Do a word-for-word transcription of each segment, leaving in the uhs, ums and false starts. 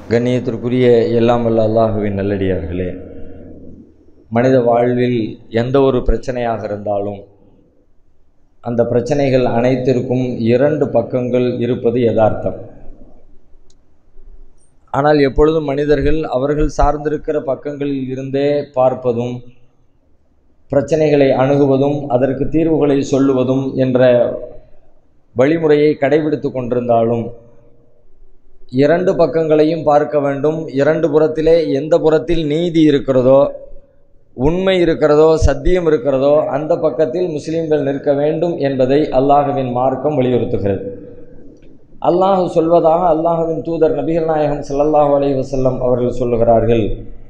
கண்ணியத்திற்குரிய எல்லாம் வல்ல அல்லாஹுவின் நல்லடியார்களே, மனித வாழ்வில் எந்த ஒரு பிரச்சனையாக இருந்தாலும் அந்த பிரச்சனைகள் அனைத்திற்கும் இரண்டு பக்கங்கள் இருப்பது யதார்த்தம். ஆனால் எப்பொழுதும் மனிதர்கள் அவர்கள் சார்ந்திருக்கிற பக்கங்களில் இருந்தே பார்ப்பதும் பிரச்சனைகளை அணுகுவதும் அதற்கு தீர்வுகளை சொல்லுவதும் என்ற வழிமுறையை கடைபிடித்து கொண்டிருந்தாலும் இரண்டு பக்கங்களையும் பார்க்க வேண்டும். இரண்டு புறத்திலே எந்த புறத்தில் நீதி இருக்கிறதோ, உண்மை இருக்கிறதோ, சத்தியம் இருக்கிறதோ அந்த பக்கத்தில் முஸ்லிம்கள் நிற்க வேண்டும் என்பதை அல்லாஹுவின் மார்க்கம் வலியுறுத்துகிறது. அல்லாஹு சொல்வதாக அல்லாஹுவின் தூதர் நபிகள் நாயகம் ஸல்லல்லாஹு அலைஹி வஸல்லம் அவர்கள் சொல்லுகிறார்கள்,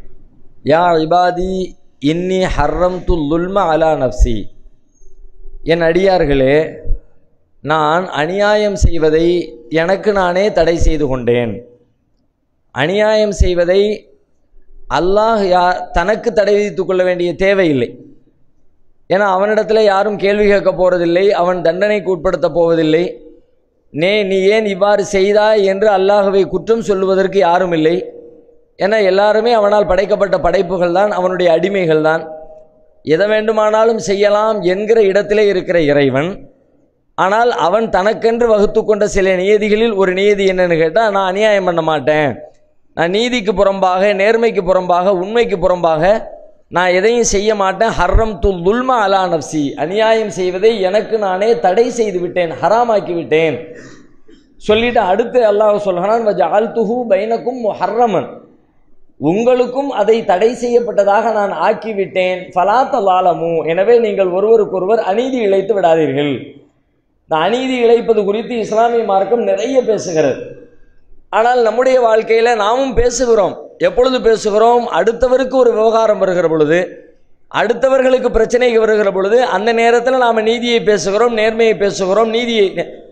யா இபாதி இன்னி ஹர்ரம்து லுல்ம அலா நஃப்சி, என் அடியார்களே, நான் அநியாயம் செய்வதை எனக்கு நானே தடை செய்து கொண்டேன். அநியாயம் செய்வதை அல்லாஹ் யா தனக்கு தடை விதித்து கொள்ள வேண்டிய தேவையில்லை. ஏன்னா அவனிடத்தில் யாரும் கேள்வி கேட்க போவதில்லை, அவன் தண்டனைக்கு உட்படுத்த போவதில்லை. நே நீ ஏன் இவ்வாறு செய்தாய் என்று அல்லாஹுவை குற்றம் சொல்லுவதற்கு யாரும் இல்லை. ஏன்னா எல்லாருமே அவனால் படைக்கப்பட்ட படைப்புகள் தான், அவனுடைய அடிமைகள் தான். எதை வேண்டுமானாலும் செய்யலாம் என்கிற இடத்திலே இருக்கிற இறைவன். ஆனால் அவன் தனக்கென்று வகுத்து கொண்ட சில நியதிகளில் ஒரு நியதி என்னன்னு கேட்டால், நான் அநியாயம் பண்ண மாட்டேன், நான் நீதிக்கு புறம்பாக, நேர்மைக்கு புறம்பாக, உண்மைக்கு புறம்பாக நான் எதையும் செய்ய மாட்டேன். ஹர்ரம் து லுல்மா அலா நஃப்சி, அநியாயம் செய்வதை எனக்கு நானே தடை செய்து விட்டேன், ஹராமாக்கி விட்டேன் சொல்லிட்டு அடுத்து அல்லாஹ் சொல்கிறான், வஜஅல்துஹு பைனக்கும் முஹர்ரமன், உங்களுக்கும் அதை தடை செய்யப்பட்டதாக நான் ஆக்கிவிட்டேன். ஃபலா தலாலமு, எனவே நீங்கள் ஒருவருக்கொருவர் அநீதி இழைத்து விடாதீர்கள். இந்த அநீதி இழைப்பது குறித்து இஸ்லாமிய மார்க்கம் நிறைய பேசுகிறது. ஆனால் நம்முடைய வாழ்க்கையில் நாமும் பேசுகிறோம். எப்பொழுது பேசுகிறோம்? அடுத்தவருக்கு ஒரு விவகாரம் வருகிற பொழுது, அடுத்தவர்களுக்கு பிரச்சனை வருகிற பொழுது அந்த நேரத்தில் நாம் நீதியை பேசுகிறோம், நேர்மையை பேசுகிறோம், நீதியை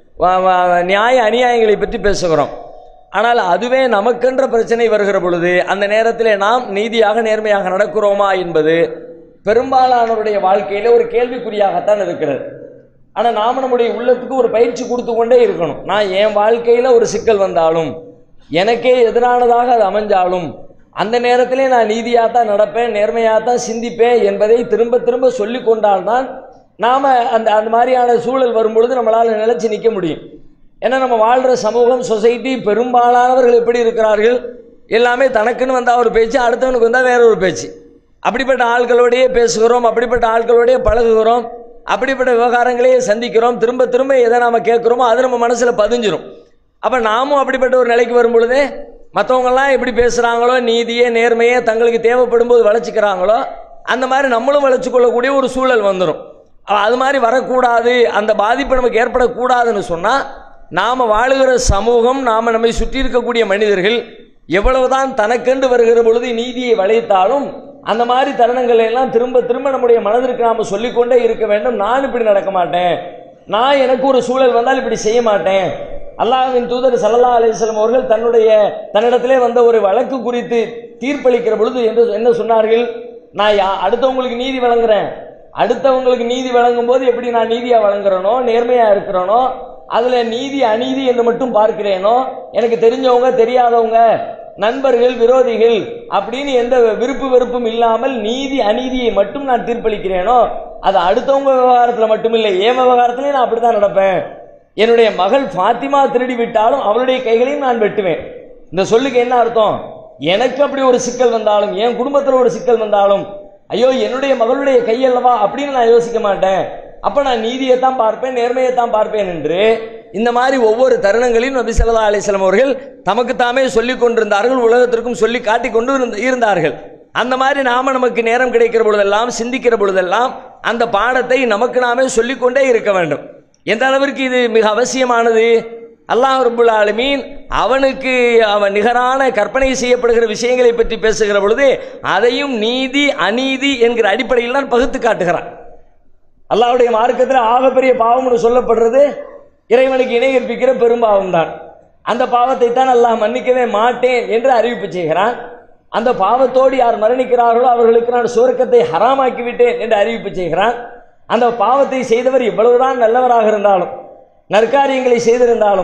நியாய அநியாயங்களை பற்றி பேசுகிறோம். ஆனால் அதுவே நமக்கென்ற பிரச்சனை வருகிற பொழுது அந்த நேரத்தில் நாம் நீதியாக நேர்மையாக நடக்கிறோமா என்பது பெரும்பாலானவருடைய வாழ்க்கையில் ஒரு கேள்விக்குறியாகத்தான் இருக்கிறது. ஆனால் நாம் நம்முடைய உள்ளத்துக்கு ஒரு பயிற்சி கொடுத்து கொண்டே இருக்கணும். நான் என் வாழ்க்கையில் ஒரு சிக்கல் வந்தாலும், எனக்கே எதிரானதாக அது அமைஞ்சாலும், அந்த நேரத்திலே நான் நீதியாக தான் நடப்பேன், நேர்மையாக தான் சிந்திப்பேன் என்பதை திரும்ப திரும்ப சொல்லி கொண்டால்தான் நாம் அந்த அந்த மாதிரியான சூழல் வரும்பொழுது நம்மளால் நிலைச்சி நிற்க முடியும். ஏன்னா நம்ம வாழ்கிற சமூகம், சொசைட்டி, பெரும்பாலானவர்கள் எப்படி இருக்கிறார்கள்? எல்லாமே தனக்குன்னு வந்தால் ஒரு பேச்சு, அடுத்தவனுக்கு வந்தால் வேற ஒரு பேச்சு. அப்படிப்பட்ட ஆட்களோடையே பேசுகிறோம், அப்படிப்பட்ட ஆட்களோடையே பழகுகிறோம், அப்படிப்பட்ட விவகாரங்களையே சந்திக்கிறோம். திரும்ப திரும்ப எதை நாம் கேட்குறோமோ அது நம்ம மனசில் பதிஞ்சிடும். அப்போ நாமும் அப்படிப்பட்ட ஒரு நிலைக்கு வரும் பொழுது மற்றவங்கெல்லாம் எப்படி பேசுகிறாங்களோ, நீதியே நேர்மையே தங்களுக்கு தேவைப்படும் போது வளைச்சிக்கிறாங்களோ, அந்த மாதிரி நம்மளும் வளைச்சு கொள்ளக்கூடிய ஒரு சூழல் வந்துடும். அது மாதிரி வரக்கூடாது, அந்த பாதிப்பு நமக்கு ஏற்படக்கூடாதுன்னு சொன்னால் நாம் வாழுகிற சமூகம், நாம் நம்மை சுற்றி இருக்கக்கூடிய மனிதர்கள் எவ்வளவுதான் தனக்கென்று வருகிற பொழுது நீதியை வளைத்தாலும் அந்த மாதிரி தருணங்கள் எல்லாம் திரும்ப திரும்ப நம்முடைய மனதிற்கு நாம் சொல்லிக்கொண்டே இருக்க வேண்டும். நான் இப்படி நடக்க மாட்டேன், நான் எனக்கு ஒரு சூழல் வந்தால் இப்படி செய்ய மாட்டேன். அல்லாஹ்வின் தூதர் ஸல்லல்லாஹு அலைஹி வஸல்லம் அவர்கள் தன்னுடைய தன்னிடத்திலே வந்த ஒரு வழக்கு குறித்து தீர்ப்பளிக்கிற பொழுது என்று என்ன சொன்னார்கள்? நான் அடுத்தவங்களுக்கு நீதி வழங்குறேன், அடுத்தவங்களுக்கு நீதி வழங்கும் போது எப்படி நான் நீதியாக வழங்குறேனோ, நேர்மையாக இருக்கிறேனோ, அதில் நீதி அநீதி என்று மட்டும் பார்க்கிறேனோ, எனக்கு தெரிஞ்சவங்க தெரியாதவங்க, நண்பர்கள் விரோதிகள் அப்படின்னு எந்த விருப்பு வெறுப்பும் இல்லாமல் நீதி அநீதியை மட்டும் நான் தீர்ப்பளிக்கிறேனோ, அது அடுத்தவங்க விவகாரத்தில் மட்டுமில்லை, என் விவகாரத்திலே நான் அப்படித்தான் நடப்பேன். என்னுடைய மகள் ஃபாத்திமா திருடி விட்டாலும் அவளுடைய கைகளையும் நான் வெட்டுவேன். இந்த சொல்லுக்கு என்ன அர்த்தம்? எனக்கு அப்படி ஒரு சிக்கல் வந்தாலும், என் குடும்பத்தில் ஒரு சிக்கல் வந்தாலும், ஐயோ என்னுடைய மகளுடைய கையல்லவா அப்படின்னு நான் யோசிக்க மாட்டேன். அப்போ நான் நீதியைத்தான் பார்ப்பேன், நேர்மையைத்தான் பார்ப்பேன் என்று இந்த மாதிரி ஒவ்வொரு தருணங்களிலும் நபி ஸல்லல்லாஹு அலைஹி வஸல்லம் அவர்கள் தமக்கு தாமே சொல்லிக் கொண்டிருந்தார்கள், உலகத்திற்கும் சொல்லி காட்டி கொண்டு இருந்தார்கள். அந்த மாதிரி நாம நமக்கு நேரம் கிடைக்கிற பொழுதெல்லாம், சிந்திக்கிற பொழுதெல்லாம் அந்த பாடத்தை நமக்கு நாமே சொல்லிக்கொண்டே இருக்க வேண்டும். எந்த அளவிற்கு இது மிக அவசியமானது? அல்லாஹ் ரப்புல் ஆலமீன் அவனுக்கு அவன் நிகரான கற்பனை செய்யப்படுகிற விஷயங்களை பற்றி பேசுகிற பொழுது அதையும் நீதி அநீதி என்கிற அடிப்படையில் தான் பகுத்து காட்டுகிறான். அல்லாஹ்வுடைய மார்க்கத்தில் ஆகப்பெரிய பாவம்னு சொல்லப்படுறது இறைவனுக்கு இணை கற்பிக்கிற பெரும்பாவம் தான். அந்த பாவத்தை தான் அல்லாஹ் மன்னிக்கவே மாட்டேன் என்று அறிவிப்பு செய்கிறான். அந்த பாவத்தோடு யார் மரணிக்கிறார்களோ அவர்களுக்கு நான் சுவர்க்கத்தை ஹராமாக்கி விட்டேன் என்று அறிவிப்பு செய்கிறான். அந்த பாவத்தை செய்தவர் எவ்வளவுதான் நல்லவராக இருந்தாலும், நற்காரியங்களை செய்திருந்தாலும்,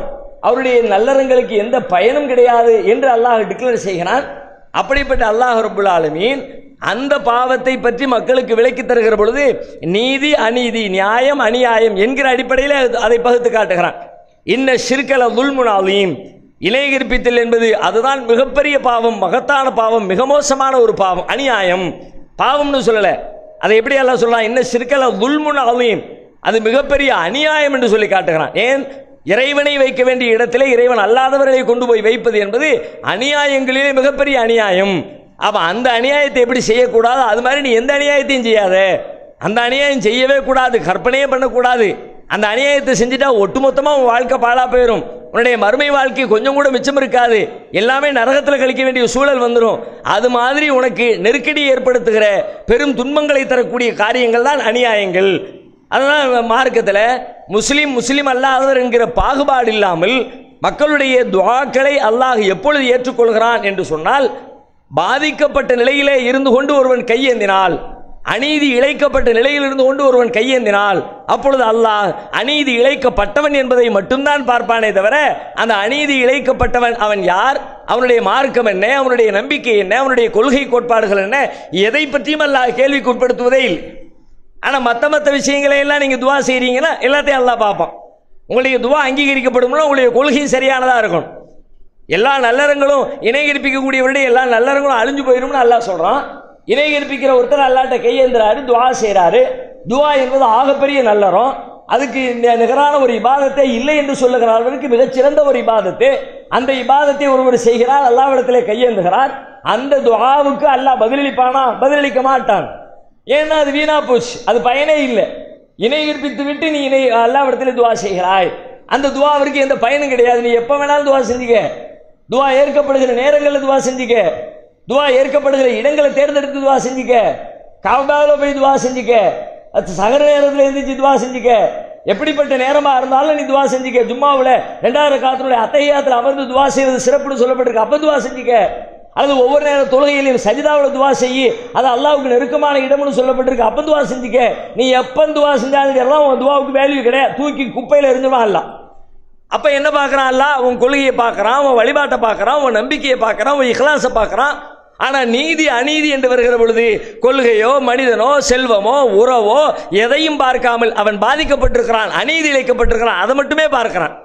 அவருடைய நல்லறங்களுக்கு எந்த பயனும் கிடையாது என்று அல்லாஹ் டிக்ளேர் செய்கிறான். அப்படிப்பட்ட அல்லாஹ் ரப்புல் ஆலமீன் அந்த பாவத்தை பற்றி மக்களுக்கு விளக்கி தருகிற பொழுது நீதி அநீதி, நியாயம் அநியாயம் என்கிற அடிப்படையில் அதை பகுத்து காட்டுகிறான். இன்ன ஷிர்கல துல்முன் அலீம், இணை கற்பித்தல் என்பது அதுதான் மிகப்பெரிய பாவம், மகத்தான பாவம், மிக மோசமான ஒரு பாவம். அநியாயம் பாவம்னு சொல்லல, அதை எப்படி எல்லாம் சொல்லலாம்? இன்ன ஷிர்கல துல்முன் அலீம், அது மிகப்பெரிய அநியாயம் என்று சொல்லி காட்டுகிறான். ஏன்? இறைவனை வைக்க வேண்டிய இடத்திலே இறைவன் அல்லாதவர்களை கொண்டு போய் வைப்பது என்பது அநியாயங்களிலே மிகப்பெரிய அநியாயம். அப்ப அந்த அநியாயத்தை எப்படி செய்யக்கூடாது? அது மாதிரி நீ எந்த அநியாயத்தையும் செய்யாத, அந்த அநியாயம் செய்யவே கூடாது, கற்பனையே பண்ணக்கூடாது. அந்த அநியாயத்தை செஞ்சுட்டா ஒட்டுமொத்தமாக உன் வாழ்க்கை பாழா போயிடும், உன்னுடைய மறுமை வாழ்க்கை கொஞ்சம் கூட மிச்சம் இருக்காது, எல்லாமே நரகத்தில் கழிக்க வேண்டிய சூழல் வந்துடும். அது மாதிரி உனக்கு நெருக்கடி ஏற்படுத்துகிற பெரும் துன்பங்களை தரக்கூடிய காரியங்கள் தான் அநியாயங்கள். அதனால் மார்க்கத்தில் முஸ்லீம் முஸ்லீம் அல்லாதவர் என்கிற பாகுபாடு இல்லாமல் மக்களுடைய துஆக்களை அல்லாஹ் எப்பொழுது ஏற்றுக்கொள்கிறான் என்று சொன்னால், பாதிக்கப்பட்ட நிலையிலே இருந்து கொண்டு ஒருவன் கையேந்தினால், அநீதி இழைக்கப்பட்ட நிலையில் இருந்து கொண்டு ஒருவன் கையேந்தினால், அப்பொழுது அல்லாஹ் அநீதி இழைக்கப்பட்டவன் என்பதை மட்டும்தான் பார்ப்பானே தவிர அந்த அநீதி இழைக்கப்பட்டவன் அவன் யார், அவனுடைய மார்க்கம் என்ன, அவனுடைய நம்பிக்கை என்ன, அவனுடைய கொள்கை கோட்பாடுகள் என்ன, எதை பற்றியும் அல்லாஹ் கேள்விக்கு உட்படுத்துவதே இல்லை. ஆனால் மற்ற மற்ற விஷயங்களை எல்லாம் நீங்கள் துவா செய்கிறீங்கன்னா எல்லாத்தையும் அல்லாஹ் பார்ப்பான். உங்களுடைய துவா அங்கீகரிக்கப்படும்னா உங்களுடைய கொள்கையும் சரியானதாக இருக்கணும். எல்லா நல்லறங்களும் இணை கற்பிக்கக்கூடியவருடைய எல்லா நல்லறங்களும் அழிஞ்சு போயிடும்னு அல்லாஹ் சொல்கிறான். இணை கற்பிக்கிற ஒருத்தர் அல்லாஹ்ட்ட கையேந்துறாரு, துவா செய்கிறாரு. துவா என்பது ஆகப்பெரிய நல்லறம், அதுக்கு நிகரான ஒரு இபாதத்தை இல்லை என்று சொல்லுகிறார்களுக்கு மிகச்சிறந்த ஒரு இபாதத்து. அந்த இபாதத்தை ஒருவர் செய்கிறார், அல்லாஹ்விடத்திலே கையேந்துகிறார். அந்த துஆவுக்கு அல்லாஹ் பதிலளிப்பானா? பதிலளிக்க மாட்டான். ஏன்னா அது வீணா போச்சு, அது பயனே இல்லை. இணை கற்பித்து விட்டு நீ இணை அல்லாஹ்விடத்திலே துவா செய்கிறாய், அந்த துவாவிற்கு எந்த பயனும் கிடையாது. நீ எப்போ வேணாலும் துவா செஞ்சுக்க, துவா ஏற்கப்படுகிற நேரங்களில் துவா செஞ்சுக்க, துவா ஏற்கப்படுகிற இடங்களை தேர்ந்தெடுத்து துவா செஞ்சுக்க, காபாவில் போய் துவா செஞ்சுக்க, சகர நேரத்தில் எழுந்திரிச்சு துவா செஞ்சுக்க, எப்படிப்பட்ட நேரமாக இருந்தாலும் நீ துவா செஞ்சுக்க. ஜும்மாவில் ரெண்டாயிரம் காலத்தினுடைய அத்தையாத்தில் அமர்ந்து துவா செய்வது சிறப்புன்னு சொல்லப்பட்டிருக்கு, அப்போ துவா செஞ்சுக்க. அல்லது ஒவ்வொரு நேரம் தொழுகையிலையும் சஜிதாவில் துவா செய்யி, அது அல்லாஹ்வுக்கு நெருக்கமான இடம்னு சொல்லப்பட்டிருக்கு, அப்போ துவா செஞ்சுக்க. நீ எப்போ துவா செஞ்சாலும் எல்லாம் உன் துவாவுக்கு வேல்யூ கிடையாது, தூக்கி குப்பையில் எரிஞ்சுவான் அல்ல. அப்போ என்ன பார்க்குறான் அல்லாஹ்? உன் கொள்கையை பார்க்குறான், உன் வழிபாட்டை பார்க்குறான், உன் நம்பிக்கையை பார்க்குறான், உன் இஹ்லாஸை பார்க்குறான். ஆனால் நீதி அநீதி என்று வருகிற பொழுது கொள்கையோ மனிதனோ செல்வமோ உறவோ எதையும் பார்க்காமல் அவன் பாதிக்கப்பட்டிருக்கிறான், அநீதி இழைக்கப்பட்டிருக்கிறான், அதை மட்டுமே பார்க்கிறான்.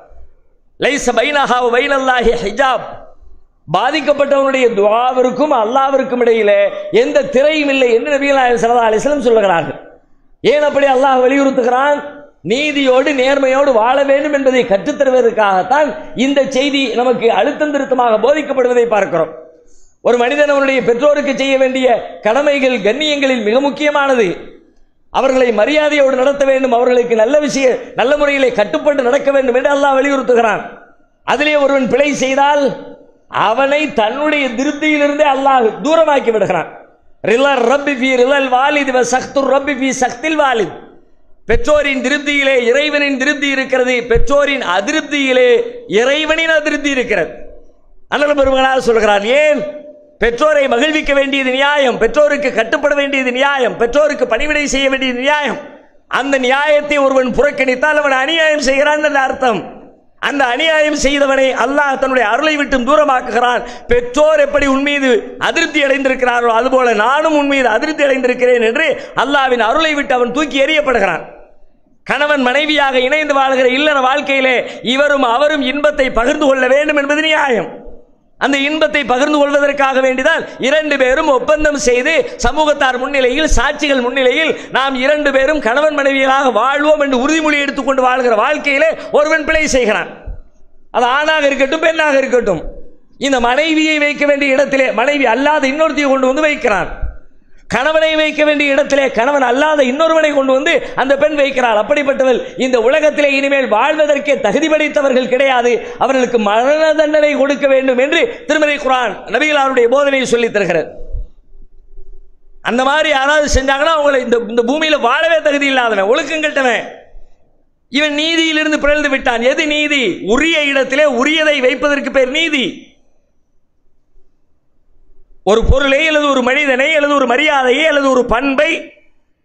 லைஸ பைனஹா வ பைனல்லாஹி ஹிஜாப், பாதிக்கப்பட்டவனுடைய துஆவிற்கும் அல்லாஹ்விற்கும் இடையிலே எந்த திரையும் இல்லை என்று நபிகள் நாயகம் ஸல்லல்லாஹு அலைஹி வஸல்லம் சொல்லுகிறார்கள். ஏன் அப்படி அல்லாஹ் வலியுறுத்துகிறான்? நீதியோடு நேர்மையோடு வாழ வேண்டும் என்பதை கற்றுத்தருவதற்காகத்தான் இந்த செய்தி நமக்கு அழுத்தம் திருத்தமாக போதிக்கப்படுவதை பார்க்கிறோம். ஒரு மனிதன் அவனுடைய பெற்றோருக்கு செய்ய வேண்டிய கடமைகள் கண்ணியங்களில் மிக முக்கியமானது. அவர்களை மரியாதையோடு நடத்த வேண்டும், அவர்களுக்கு நல்ல விஷய நல்ல முறையிலே கட்டுப்பட்டு நடக்க வேண்டும் என்று அல்லாஹ் வலியுறுத்துகிறான். அதிலே ஒருவன் பிழை செய்தால் அவனை தன்னுடைய திருப்தியிலிருந்தே அல்லாஹ் தூரமாக்கி விடுகிறான். ரிலல் ரப்பி ஃபீ ரிலல் வாலித் வ சக்துர் ரப்பி ஃபீ சக்தில் வாலித். பெற்றோரின் திருப்தியிலே இறைவனின் திருப்தி இருக்கிறது, பெற்றோரின் அதிருப்தியிலே இறைவனின் அதிருப்தி இருக்கிறது. அண்ணல் பெருமகனார் சொல்கிறார், ஏன்? பெற்றோரை மகிழ்விக்க வேண்டியது நியாயம், பெற்றோருக்கு கட்டுப்பட வேண்டியது நியாயம், பெற்றோருக்கு பணிவிடை செய்ய வேண்டியது நியாயம். அந்த நியாயத்தை ஒருவன் புறக்கணித்தால் அவன் அநியாயம் செய்கிறான் என்ற அர்த்தம். அந்த அநியாயம் செய்தவனை அல்லாஹ் தன்னுடைய அருளை விட்டு தூரமாக்குகிறான். பெற்றோர் எப்படி உன்மீது அதிருப்தி அடைந்திருக்கிறாரோ அதுபோல நானும் உன்மீது அதிருப்தி அடைந்திருக்கிறேன் என்று அல்லாஹ்வின் அருளை விட்டு அவன் தூக்கி எறியப்படுகிறான். கணவன் மனைவியாக இணைந்து வாழ்கிற இல்லற வாழ்க்கையிலே இவரும் அவரும் இன்பத்தை பகிர்ந்து கொள்ள வேண்டும் என்பது நியாயம். அந்த இன்பத்தை பகிர்ந்து கொள்வதற்காக வேண்டிதான் இரண்டு பேரும் ஒப்பந்தம் செய்து சமூகத்தார் முன்னிலையில் சாட்சிகள் முன்னிலையில் நாம் இரண்டு பேரும் கணவன் மனைவியாக வாழ்வோம் என்று உறுதிமொழி எடுத்துக்கொண்டு வாழ்கிற வாழ்க்கையிலே ஒருவன் பிழை செய்கிறான். அது ஆணாக இருக்கட்டும் பெண்ணாக இருக்கட்டும். இந்த மனைவியை வைக்க வேண்டிய இடத்திலே மனைவி அல்லாத இன்னொருத்தையை கொண்டு வந்து வைக்கிறான். கணவனை வைக்க வேண்டிய இடத்திலே கணவன் அல்லாத இன்னொருவனை கொண்டு வந்து அந்த பெண் வைக்கிறாள். அப்படிப்பட்டவள் இந்த உலகத்திலே இனிமேல் வாழ்வதற்கே தகுதி படைத்தவர்கள் கிடையாது, அவர்களுக்கு மரண தண்டனை கொடுக்க வேண்டும் என்று திருமறை குர்ஆன் நபிகளாருடைய போதனையை சொல்லித் தருகிறது. அந்த மாதிரி யாராவது செஞ்சாங்கன்னா அவங்களை இந்த இந்த பூமியில வாழவே தகுதி இல்லாதவன், ஒழுக்கம் கெட்டவன், இவன் நீதியிலிருந்து பிறழ்ந்து விட்டான். எது நீதி? உரிய இடத்திலே உரியதை வைப்பதற்கு பேர் நீதி. ஒரு பொருளை அல்லது ஒரு மனிதனை அல்லது ஒரு மரியாதையை அல்லது ஒரு பண்பை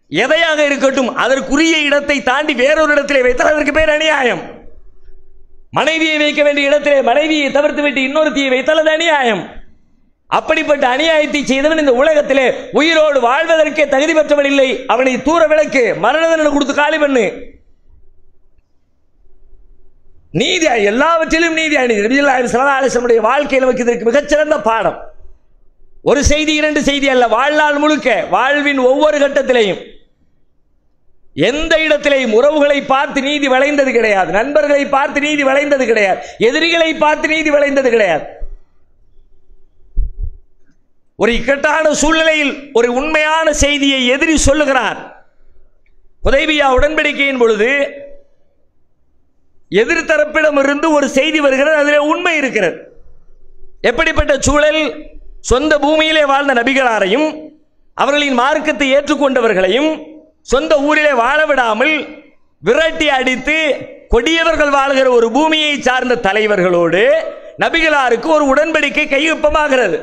எதையாக இருக்கட்டும் அதற்குரிய இடத்தை தாண்டி வேறொரு இடத்திலே வைத்தால் அதற்கு பேர் அநியாயம். மனைவியை வைக்க வேண்டிய இடத்திலே மனைவியை தவிர்த்து விட்டு இன்னொருத்தியை வைத்தால் அது அநியாயம். அப்படிப்பட்ட அநியாயத்தை செய்தவன் இந்த உலகத்திலே உயிரோடு வாழ்வதற்கே தகுதி பெற்றவன் இல்லை. அவனை தூர விளக்கு, மரண தண்டனை கொடுத்து காலி பண்ணு. நீதி எல்லாவற்றிலும் நீதி அணிந்து நபிகள் ஸல்லல்லாஹு அலைஹி வஸல்லம் வாழ்க்கையில் நமக்கு இதற்கு மிகச்சிறந்த பாடம். ஒரு செய்தி இரண்டு செய்தி அல்ல, வாழ்நாள் முழுக்க வாழ்வின் ஒவ்வொரு கட்டத்திலேயும் எந்த இடத்திலேயும் உறவுகளை பார்த்து நீதி வளைந்தது கிடையாது, நண்பர்களை பார்த்து நீதி வளைந்தது கிடையாது, எதிரிகளை பார்த்து நீதி வளைந்தது கிடையாது. ஒரு இக்கட்டான சூழ்நிலையில் ஒரு உண்மையான செய்தியை எதிரி சொல்லுகிறார். ஹுதைபியா உடன்படிக்கையின் பொழுது எதிர்த்தரப்பிடம் இருந்து ஒரு செய்தி வருகிறது, அதில் உண்மை இருக்கிறது. எப்படிப்பட்ட சூழல்? சொந்த பூமியிலே வாழ்ந்த நபிகளாரையும் அவர்களின் மார்க்கத்தை ஏற்றுக்கொண்டவர்களையும் சொந்த ஊரிலே வாழ விடாமல் விரட்டி அடித்து கொடியவர்கள் வாழ்கிற ஒரு பூமியை சார்ந்த தலைவர்களோடு நபிகளாருக்கு ஒரு உடன்படிக்கை கையொப்பமாகிறது.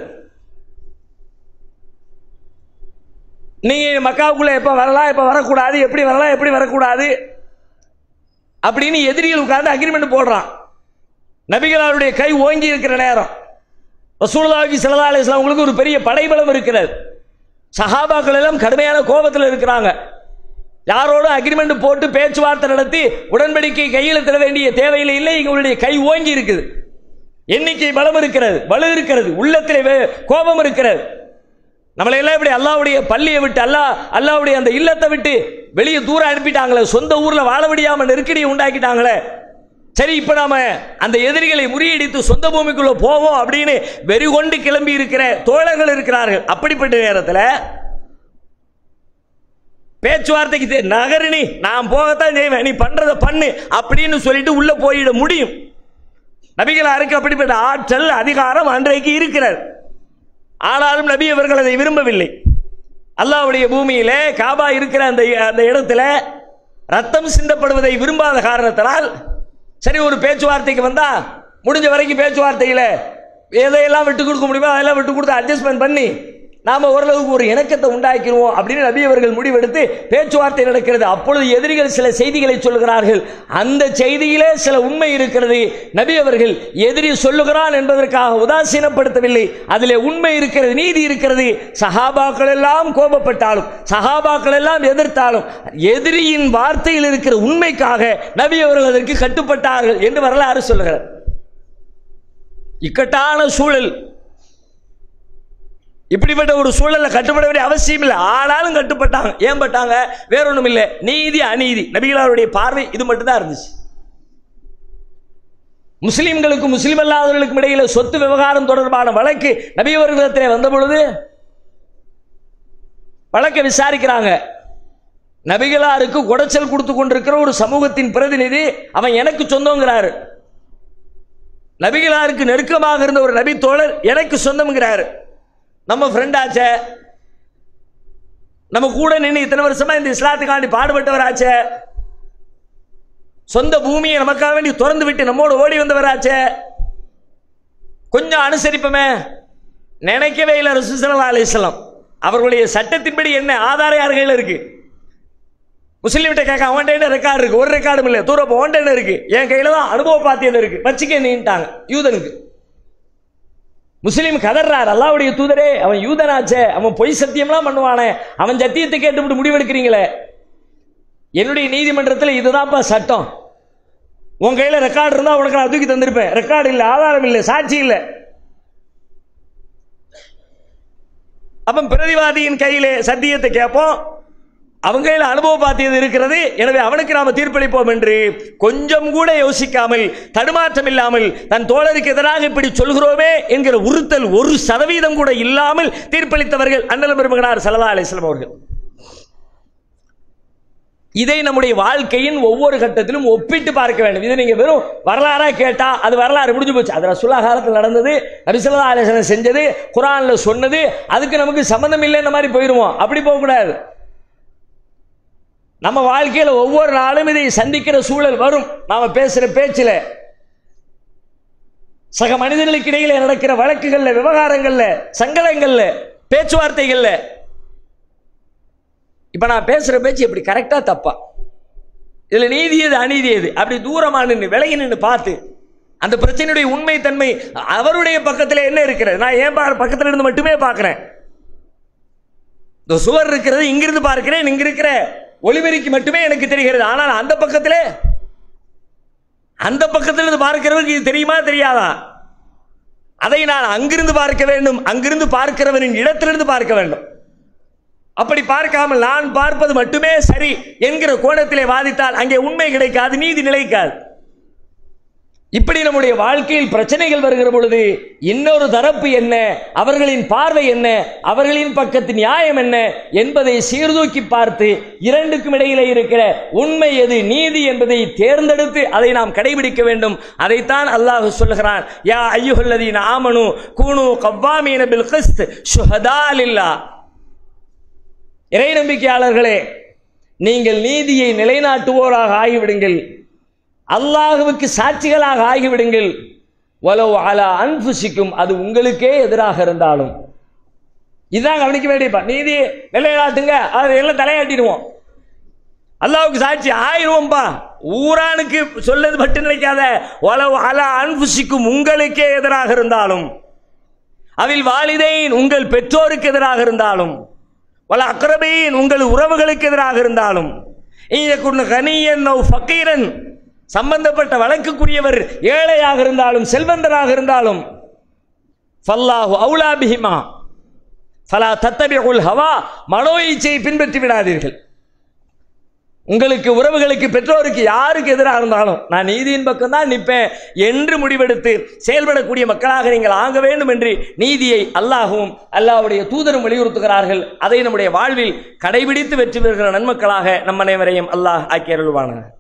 நீங்க மக்காவுக்குள்ள எப்ப வரலாம், எப்ப வரக்கூடாது, எப்படி வரலாம், எப்படி வரக்கூடாது அப்படின்னு எதிரிகள் உட்கார்ந்து அக்ரிமெண்ட் போடுறான். நபிகளாருடைய கை ஓங்கி இருக்கிற நேரம், ரசூலுல்லாஹி ஸல்லல்லாஹு அலைஹி வஸல்லம் உங்களுக்கு ஒரு பெரிய படைபலம் இருக்கிறது. சஹாபாக்கள் எல்லாம் கடுமையான கோபத்தில் இருக்கிறாங்க. யாரோடும் அக்ரிமெண்ட் போட்டு பேச்சுவார்த்தை நடத்தி உடன்படிக்கை கையெழுத்திட வேண்டிய தேவையில்லை. இல்லை, எங்களுடைய கை ஓங்கி இருக்குது, எண்ணிக்கை பலம் இருக்கிறது, வலு இருக்கிறது, உள்ளத்திலே கோபம் இருக்கிறது. நம்மளை எல்லாம் இப்படி அல்லாஹ்வுடைய பள்ளியை விட்டு அல்லாஹ் அல்லாஹ்வுடைய அந்த இல்லத்தை விட்டு வெளியே தூரம் அனுப்பிட்டாங்களே, சொந்த ஊர்ல வாழ முடியாம நெருக்கடியை உண்டாக்கிட்டாங்களே. சரி, இப்ப நாம அந்த எதிரிகளை முறியடித்து சொந்த பூமிக்குள்ள போவோம் அப்படின்னு வெறி கொண்டு கிளம்பி இருக்கிற தோழர்கள் இருக்கிறார்கள். அப்படிப்பட்ட நேரத்தில் பேச்சுவார்த்தைக்கு நகரினி நான் போகத்தான் செய்வேன், நீ பண்றதை பண்ணு அப்படின்னு சொல்லிட்டு உள்ள போயிட முடியும். நபிகளாருக்கு அப்படிப்பட்ட ஆற்றல் அதிகாரம் அன்றைக்கு இருக்கிறார். ஆனாலும் நபி அவர்கள் அதை விரும்பவில்லை. அல்லாஹ்வுடைய பூமியிலே காபா இருக்கிற அந்த அந்த இடத்துல ரத்தம் சிந்தப்படுவதை விரும்பாத காரணத்தினால் சரி, ஒரு பேச்சுவார்த்தைக்கு வந்தா முடிஞ்ச வரைக்கும் பேச்சுவார்த்தையில் எதையெல்லாம் விட்டு கொடுக்க முடியுமோ அதெல்லாம் விட்டு கொடுத்து அட்ஜஸ்ட்மெண்ட் பண்ணி நாம ஓரளவுக்கு ஒரு இணக்கத்தை உண்டாக்கிடுவோம் அப்படின்னு நபி அவர்கள் முடிவெடுத்து பேச்சுவார்த்தை நடக்கிறது. அப்பொழுது எதிரிகள் சில செய்திகளை சொல்லுகிறார்கள். அந்த செய்தியிலே சில உண்மை இருக்கிறது. நபி அவர்கள் எதிரி சொல்லுகிறான் என்பதற்காக உதாசீனப்படுத்தவில்லை, அதிலே உண்மை இருக்கிறது, நீதி இருக்கிறது. சஹாபாக்கள் எல்லாம் கோபப்பட்டாலும் சஹாபாக்கள் எல்லாம் எதிர்த்தாலும் எதிரியின் வார்த்தையில் இருக்கிற உண்மைக்காக நபி அவர்கள் அதற்கு கட்டுப்பட்டார்கள் என்று வரலாறு சொல்லுகிறார். இக்கட்டான சூழல், இப்படிப்பட்ட ஒரு சூழல்ல கட்டுப்பட வேண்டிய அவசியம் இல்லை, ஆனாலும் கட்டுப்பட்டாங்க. ஏன் பட்டாங்க? வேற ஒன்றும் இல்லை, நீதி அநீதி. நபிகளாருடைய பார்வை இது மட்டும்தான் இருந்துச்சு. முஸ்லிம்களுக்கும் முஸ்லிம் அல்லாதவர்களுக்கும் இடையில சொத்து விவகாரம் தொடர்பான வழக்கு நபி அவர்களிடத்திலே வந்த பொழுது வழக்கை விசாரிக்கிறாங்க. நபிகளாருக்கு குடைச்சல் கொடுத்து கொண்டிருக்கிற ஒரு சமூகத்தின் பிரதிநிதி அவன் எனக்கு சொந்தங்கிறாரு. நபிகளாருக்கு நெருக்கமாக இருந்த ஒரு நபி தோழர் எனக்கு சொந்தம்ங்கிறாரு. நம்ம ஃப்ரெண்ட் ஆச்சே, நம்ம கூட நின்று இத்தனை வருஷமா இந்த இஸ்லாத்துக்காண்டி பாடுபட்டவராச்சே, சொந்த பூமியை நமக்காக வேண்டி திறந்து விட்டு நம்மோடு ஓடி வந்தவராச்சே, கொஞ்சம் அனுசரிப்பமே. நினைக்கவே இல்லை ரசூல் ஸல்லல்லாஹு அலைஹி வஸல்லம் அவர்களுடைய சட்டத்தின்படி என்ன ஆதார யார் கையில் இருக்கு? முஸ்லீம்கிட்ட கேட்க அவன்கிட்ட என்ன ரெக்கார்டு இருக்கு? ஒரு ரெக்கார்டும் இல்லை. தூரப்போ அவன்கிட்ட என்ன இருக்கு? என் கையில தான் அனுபவ பாத்தியம் இருக்கு, வச்சுக்க நீட்டாங்க யூதனுக்கு. முஸ்லீம் கதர்றார், அல்லாஹ்வுடைய தூதரே அவன் யூதனாச்சே, அவன் பொய் சத்தியம்லாம் பண்ணுவானே, அவன் சத்தியத்தை கேட்டுவிட்டு முடிவெடுக்கிறீங்களே, என்னுடைய நீதிமன்றத்தில் இதுதான்ப்பா சட்டம், உன் கையில் ரெக்கார்டு இருந்தா உனக்கு நான் தூக்கி தந்திருப்பேன். ரெக்கார்டு இல்லை, ஆதாரம் இல்லை, சாட்சி இல்லை. அப்ப பிரதிவாதியின் கையிலே சத்தியத்தை கேட்போம், அவங்க கையில் அனுபவ பாத்தியது இருக்கிறது, எனவே அவனுக்கு நாம தீர்ப்பளிப்போம் என்று கொஞ்சம் கூட யோசிக்காமல் தடுமாற்றம் இல்லாமல் தன் தோழருக்கு எதிராக இப்படி சொல்கிறோமே என்கிற உறுத்தல் ஒரு சதவீதம் கூட இல்லாமல் தீர்ப்பளித்தவர்கள் அண்ணல் பெருமகனார் ஸல்லல்லாஹு அலைஹி வஸல்லம் அவர்கள். இதை நம்முடைய வாழ்க்கையின் ஒவ்வொரு கட்டத்திலும் ஒப்பிட்டு பார்க்க வேண்டும். இதை நீங்க வெறும் வரலாறா கேட்டா அது வரலாறு முடிஞ்சு போச்சு. அது ரசூலுல்லாஹ் காலத்தில் நடந்தது, நபி ஸல்லல்லாஹு அலைஹி வஸல்லம் செஞ்சது, குர்ஆன்ல சொன்னது, அதுக்கு நமக்கு சம்பந்தம் இல்லைன்ற மாதிரி போயிருவோம். அப்படி போகக்கூடாது. நம்ம வாழ்க்கையில் ஒவ்வொரு நாளும் இதை சந்திக்கிற சூழல் வரும். நாம பேசுற பேச்சில், சக மனிதர்களுக்கு இடையில நடக்கிற வழக்குகள்ல, விவகாரங்கள்ல, சங்கடங்கள்ல, பேச்சுவார்த்தைகள்ல, இப்ப நான் பேசுற பேச்சு எப்படி கரெக்டா தப்பா, இதுல நீதி எது அநீதி எது, அப்படி தூரமா நின்று விலகி நின்று பார்த்து அந்த பிரச்சனையுடைய உண்மை தன்மை அவருடைய பக்கத்தில் என்ன இருக்கிறது? நான் ஏன் பக்கத்தில் இருந்து மட்டுமே பார்க்கிறேன். இந்த சுவர் இருக்கிறது, இங்கிருந்து பார்க்கிறேன், இங்க இருக்கிற ஒளிபெருக்கி மட்டுமே எனக்கு தெரிகிறது. ஆனால் அந்த பக்கத்திலே அந்த பக்கத்திலிருந்து பார்க்கிறவருக்கு இது தெரியுமா தெரியாதா? அதை நான் அங்கிருந்து பார்க்க வேண்டும், அங்கிருந்து பார்க்கிறவனின் இடத்திலிருந்து பார்க்க வேண்டும். அப்படி பார்க்காமல் நான் பார்ப்பது மட்டுமே சரி என்கிற கோணத்திலே வாதித்தால் அங்கே உண்மை கிடைக்காது, நீதி நிலைக்காது. இப்படி நம்முடைய வாழ்க்கையில் பிரச்சனைகள் வருகிற பொழுது இன்னொரு தரப்பு என்ன, அவர்களின் பார்வை என்ன, அவர்களின் பக்கத்து நியாயம் என்ன என்பதை சீர்தூக்கி பார்த்து இரண்டுக்கும் இடையிலே இருக்கிற உண்மை எது, நீதி என்பதை தேர்ந்தெடுத்து அதை நாம் கடைபிடிக்க வேண்டும். அதைத்தான் அல்லாஹ் சொல்லுகிறான், யா அய்யுஹல்லதீன ஆமனு கூனு கவ்வாமீன பில் கிஸ்த் ஷுஹதா லில்லாஹ். இறை நம்பிக்கையாளர்களே, நீங்கள் நீதியை நிலைநாட்டுவோராக ஆகிவிடுங்கள், அல்லாஹ்வுக்கு சாட்சிகளாக ஆகிவிடுங்கள். வலவ் அலா அன்ஃபுசிக்கும், அது உங்களுக்கே எதிராக இருந்தாலும். இதுதான் கவனிக்க வேண்டியப்பா. நீதி நிலைநாட்டுங்க, அது எல்லாம் தலையாட்டிடுவோம், அல்லாஹ்வுக்கு சாட்சி ஆயிடுவோம்பா. ஊரானுக்கு சொல்லது மட்டும் நினைக்காத. வலவ் அலா அன்ஃபுசிக்கும், உங்களுக்கே எதிராக இருந்தாலும், அவில் வாலிதைன், உங்கள் பெற்றோருக்கு எதிராக இருந்தாலும், வல அக்ரபீன், உங்கள் உறவுகளுக்கு எதிராக இருந்தாலும், இயக்குன் கனியன் ஃபக்கீரன், சம்பந்தப்பட்ட வழக்குக்குரியவர் ஏழையாக இருந்தாலும் செல்வந்தராக இருந்தாலும், ஃபல்லாஹு அவுலா பிஹிமா ஃபலா தத்தபிஉல் ஹவா, மனோ இச்சையை பின்பற்றி விடாதீர்கள். உங்களுக்கு உறவுகளுக்கு பெற்றோருக்கு யாருக்கு எதிராக இருந்தாலும் நான் நீதியின் பக்கம் தான் நிற்பேன் என்று முடிவெடுத்து செயல்படக்கூடிய மக்களாக நீங்கள் ஆக வேண்டும் என்று நீதியை அல்லாஹ்வும் அல்லாஹ்வுடைய தூதரும் வலியுறுத்துகிறார்கள். அதை நம்முடைய வாழ்வில் கடைபிடித்து வெற்றி பெறுகிற நன்மக்களாக நம் அனைவரையும் அல்லாஹ் ஆக்கி அருள்வானாக.